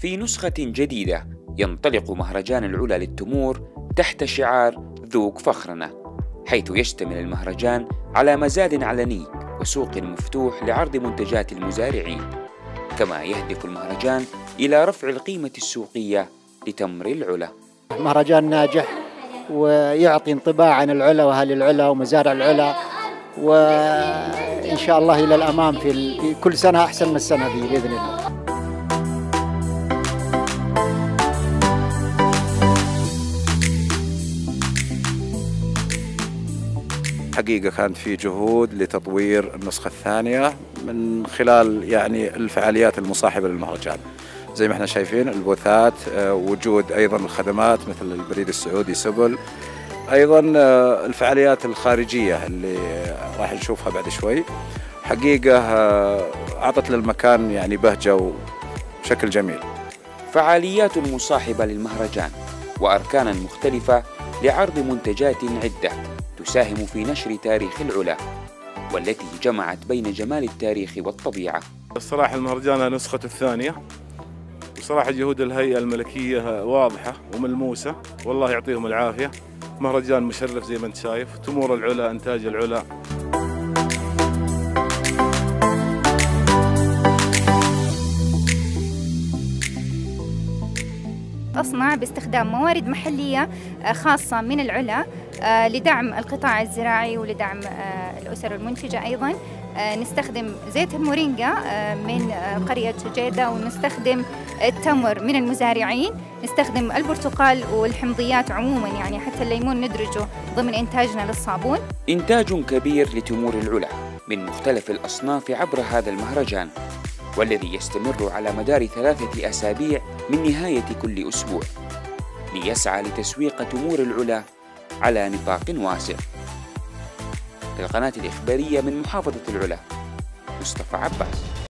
في نسخة جديدة ينطلق مهرجان العلا للتمور تحت شعار ذوق فخرنا، حيث يشتمل المهرجان على مزاد علني وسوق مفتوح لعرض منتجات المزارعين، كما يهدف المهرجان إلى رفع القيمة السوقية لتمر العلا. مهرجان ناجح ويعطي انطباع عن العلا وأهل العلا ومزارع العلا، وإن شاء الله إلى الأمام في كل سنة أحسن من السنة دي بإذن الله. حقيقة كانت في جهود لتطوير النسخة الثانية من خلال الفعاليات المصاحبة للمهرجان، زي ما احنا شايفين البوثات، وجود أيضا الخدمات مثل البريد السعودي سبل، أيضا الفعاليات الخارجية اللي راح نشوفها بعد شوي. حقيقة أعطت للمكان بهجة وشكل جميل. فعاليات مصاحبة للمهرجان وأركانا مختلفة لعرض منتجات عدة تساهم في نشر تاريخ العلا، والتي جمعت بين جمال التاريخ والطبيعة. الصراحة المهرجان نسخته الثانية، وصراحة جهود الهيئة الملكية واضحة وملموسة، والله يعطيهم العافية. مهرجان مشرف زي ما انت شايف، تمور العلا، انتاج العلا. أصنع باستخدام موارد محلية خاصة من العلا لدعم القطاع الزراعي ولدعم الأسر المنتجة. أيضا نستخدم زيت المورينجا من قرية جيدة، ونستخدم التمر من المزارعين، نستخدم البرتقال والحمضيات عموما، حتى الليمون ندرجه ضمن إنتاجنا للصابون. إنتاج كبير لتمور العلا من مختلف الأصناف عبر هذا المهرجان، والذي يستمر على مدار 3 أسابيع من نهاية كل أسبوع، ليسعى لتسويق تمور العلا على نطاق واسع. للقناة الإخبارية من محافظة العلا، مصطفى عباس.